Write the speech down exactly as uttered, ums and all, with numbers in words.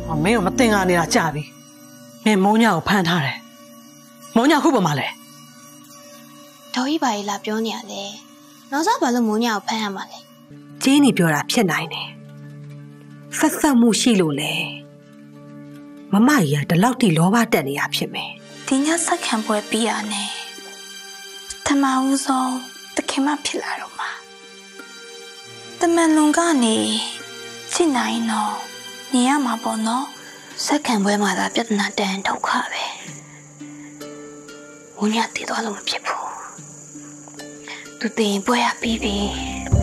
မင်းကမတင်ကားနေတာကြာပြီမင်းမိုးညကိုဖမ်းထားတယ်မိုးညခုပေါ်မှာလဲဒေါ်ကြီးဘာကြီးလာပြောနေရလဲနောက်စားဘာလို့မိုးညကိုဖမ်းရမှာလဲကျင်းနေပြောတာဖြစ်နိုင်တယ်ဆက်ဆက်မှုရှိလို့လေမမကြီးကဒီလောက်ထိလောဘတက်နေရဖြစ်မယ်ဒီညဆက်ခံပွဲပြီးရနဲ့ထမဦးဆုံးတခင်မဖြစ်လာတော့မှာတမန်လုံးကနေစိနိုင်တော့နေရမှာပေါ့နော်ဆက်ခံပွဲမှာသာပြဿနာတန်ဒုက္ခပဲမိုးညတည်သွားလို့မဖြစ်ဘူးသူတင်ပွဲရပြီးပြီ